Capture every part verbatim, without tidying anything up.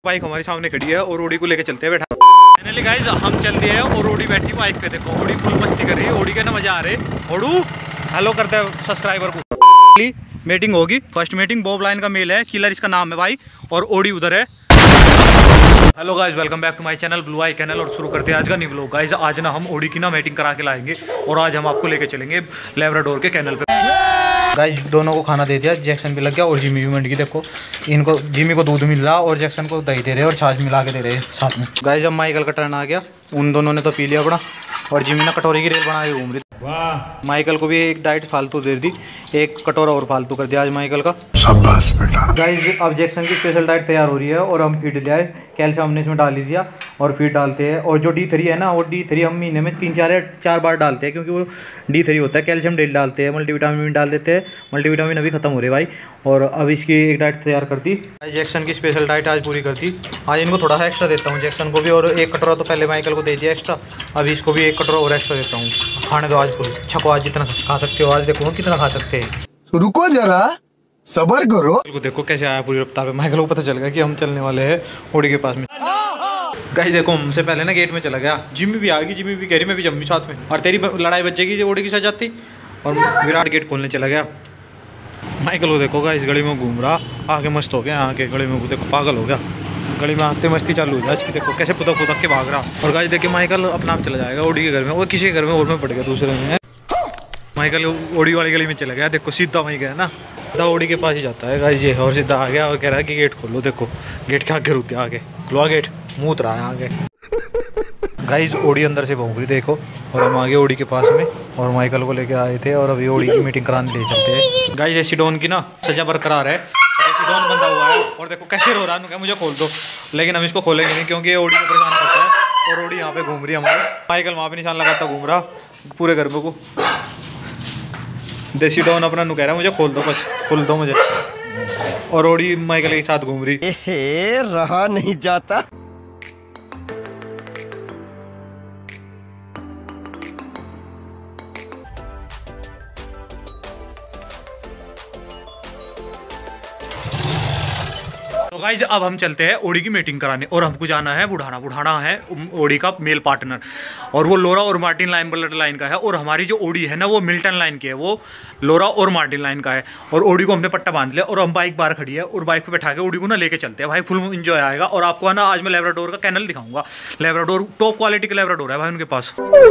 Bike हमारे सामने खड़ी है और ओडी को लेके चलते हैं बैठा। फाइनली गाइस हम चल दिए हैं और ओडी बैठी बाइक पे। देखो ओडी फुल मस्ती कर रही है। ओडी के ना मजा आ रहे। ओडू हेलो करते हैं सब्सक्राइबर को। मीटिंग होगी, फर्स्ट मीटिंग बॉब लाइन का मेल है, किलर इसका नाम है भाई, और ओडी उधर है। Hello guys, welcome back to my channel blue eye channel. और शुरू करते हैं आज का न्यू व्लॉग। गाइस आज ना हम ओडी की ना मीटिंग करा के लाएंगे और आज हम आपको लेके चलेंगे लेब्राडोर के कैनल पे। गाइस दोनों को खाना दे दिया, जैक्सन भी लग गया और जिमी भी मंड की। देखो इनको जिमी को दूध मिल रहा और जैक्सन को दही दे रहे और छाछ मिला के दे रहे साथ में। गाइस अब माइकल का टर्न आ गया, उन दोनों ने तो पी लिया अपना और जिमी ने कटोरी की रेल बना के घूम रही। वाह, माइकल को भी एक डाइट फालतू दे दी, एक कटोरा और फालतू कर दिया आज माइकल का। शाबाश बेटा। गाइस अब जैक्सन की स्पेशल डाइट तैयार हो रही है और हम फीड ले आए, कैल्शियम हमने इसमें डाल ही दिया और फीड डालते हैं। और जो डी थ्री है ना, वो डी थ्री हम महीने में तीन चार या चार बार डालते हैं क्योंकि वो डी थ्री होता है। कैल्शियम डेली डालते हैं, मल्टीविटामिन डाल देते हैं। मल्टीविटामिन अभी खत्म हो रहे भाई। और अब इसकी एक डाइट तैयार कर दी, जैक्सन की स्पेशल डाइट आज पूरी कर दी। आज इनको थोड़ा सा एक्स्ट्रा देता हूँ जैक्सन को भी, और एक कटोरा तो पहले माइकल को दे दिया एक्स्ट्रा, अभी इसको भी एक कटोरा और एक्स्ट्रा देता हूँ। खाने दो आज फुल छको, आज जितना खा सकते हो। आज देखो कितना खा सकते हैं, रुको जरा सबर करो। देखो कैसे आया पूरी रफ्तार पे। माइकल को पता चल गया कि हम चलने वाले हैं ओडी के पास में। गाइस देखो हमसे पहले ना गेट में चला गया, जिम्मी भी आ गई। जिम्मी भी कह रही मैं भी जम्मी साथ में, और तेरी लड़ाई बच जाएगी जो ओडी के साथ जाती। और विराट गेट खोलने चला गया। माइकल को देखो गाइस गली में घूम रहा, आके मस्त हो गया। आके गली में देखो पागल हो गया, गली में आते मस्ती चालू हो जाए इसकी। देखो कैसे पुदक पुदक के भाग रहा। और गाइस देखिए माइकल अपना आप चला जाएगा ओडी के घर में, और किसी के घर में और में पड़ गया दूसरे में। माइकल ओडी वाली गली में चला गया, देखो सीधा वहीं गया ना, सीधा ओडी के पास ही जाता है गाइस ये। और सीधा आ गया और कह रहा है कि गेट खोलो। देखो गेट के आगे रुक गया, आगे खुलवा गेट, मूत रहा है आगे। गाइस ओडी अंदर से भौंक रही देखो, और हम आगे ओडी के पास में और माइकल को लेके आए थे और अभी ओडी की मीटिंग कराने ले चलते हैं। गाइस एसिडोन की ना सजा बरकरार है, एसिडोन बंधा हुआ है और देखो कैसे रो रहा है, मुझे खोल दो। लेकिन हम इसको खोलेंगे नहीं क्योंकि ये ओडी को परेशान करता है और ओडी यहाँ पे घूम रही है हमारी। माइकल वहाँ पे निशान लगाता घूम रहा पूरे घर को। देसी डॉन अपना नु कह रहा है मुझे खोल दो, बस खोल दो मुझे। और ओडी माइकल के साथ घूम रही। एहे, रहा नहीं जाता। तो गाइज अब हम चलते हैं ओडी की मीटिंग कराने और हमको जाना है बुढ़ाना। बुढ़ाना है ओडी का मेल पार्टनर और वो लोरा और मार्टिन लाइन ब्लड लाइन का है। और हमारी जो ओडी है ना वो मिल्टन लाइन की है, वो लोरा और मार्टिन लाइन का है। और ओडी को हमने पट्टा बांध लिया और हम बाइक बाहर खड़ी है और बाइक पे बैठा के ओडी को ना लेके चलते हैं भाई। फुल इंजॉय आएगा। और आपको है ना आज मैं लेब्राडोर का कैनल दिखाऊंगा। लेब्राडोर टॉप क्वालिटी का लेब्राडोर है भाई उनके पास।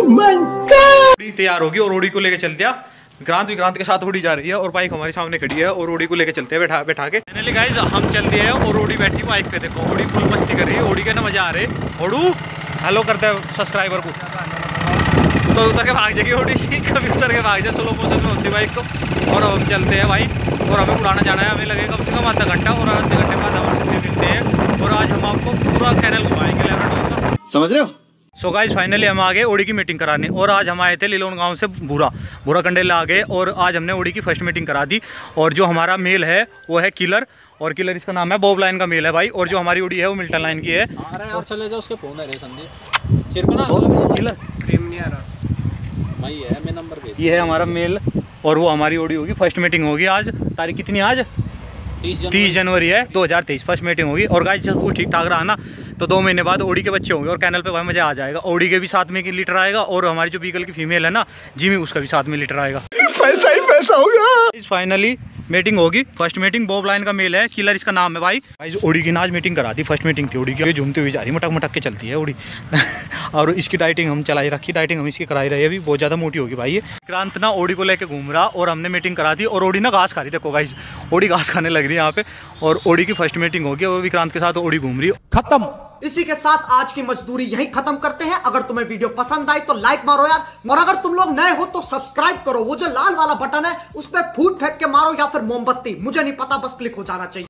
ओडी तैयार होगी और ओडी को लेके चलते हैं। विक्रांत विक्रांत के साथ ओडी जा रही है और बाइक हमारे सामने खड़ी है और ओडी को लेके चलते हैं बैठा बैठा के। फाइनली गाइस हम चल दिए हैं और ओडी बैठी बाइक पे। देखो ओडी फुल मस्ती कर रही है। ओडी के ना मजा आ रहे। ओडू हेलो करते हैं सब्सक्राइबर को। तो उतर के भाग जाएगी ओडी, कभी उतर के भाग जाए, स्लो मोशन में होती बाइक को। और हम चलते हैं भाई और हमें उड़ाना जाना है। हमें लगेगा कम से कम आधा घंटा और आधे घंटे बाद हम छुट्टी मिलते हैं। और आज हम आपको पूरा कैनल घुमाएंगे लेब्राडोर का, समझ रहे हो। सो गाइस फाइनली हम आ गए ओडी की मीटिंग कराने। और आज हम आए थे लिलोन गांव से बुरा बुरा कंडेल आ गए और आज हमने ओडी की फर्स्ट मीटिंग करा दी। और जो हमारा मेल है वो है किलर, और किलर इसका नाम है। बॉब लाइन का मेल है भाई। और जो हमारी ओडी है वो मिल्टन लाइन की है। और चले जाओ उसके फोन है संदीप सिर पे ना किलर क्रीम नहीं आ रहा भाई है मैं नंबर पे। ये है हमारा मेल और वो हमारी ओडी होगी। फर्स्ट मीटिंग होगी आज, तारीख कितनी आज तीस जनवरी है दो हज़ार तेईस। फर्स्ट मीटिंग होगी। और गाइस जब वो ठीक ठाक रहा ना तो दो महीने बाद ओडी के बच्चे होंगे और कैनल पे भाई मजा आ जाएगा। ओडी के भी साथ में एक लीटर आएगा और हमारी जो बीगल की फीमेल है ना जिमी, उसका भी साथ में लीटर आएगा। पैसा ही पैसा होगा। फाइनली मीटिंग होगी, फर्स्ट मीटिंग बॉब लाइन का मेल है, किलर इसका नाम है भाई। भाई ओडी की ना आज मीटिंग करा दी, फर्स्ट मीटिंग थी ओडी की। झूमती हुई जा रही, मटक मटक के चलती है ओडी। और इसकी डाइटिंग हम चलाई रखी, डाइटिंग हम इसकी कराई रही है। अभी बहुत ज़्यादा मोटी होगी भाई ये। विक्रांत ना ओडी को लेके घूम रहा और हमने मीटिंग करा दी और ओडी ना घास खा रही। देखो गाइस ओडी घास खाने लग रही है यहाँ पे। और ओडी की फर्स्ट मीटिंग होगी और विक्रांत के साथ ओडी घूम रही है। खत्म। इसी के साथ आज की मजदूरी यहीं खत्म करते हैं। अगर तुम्हें वीडियो पसंद आई तो लाइक मारो यार, और अगर तुम लोग नए हो तो सब्सक्राइब करो। वो जो लाल वाला बटन है उस पर फूट फेंक के मारो या फिर मोमबत्ती, मुझे नहीं पता, बस क्लिक हो जाना चाहिए।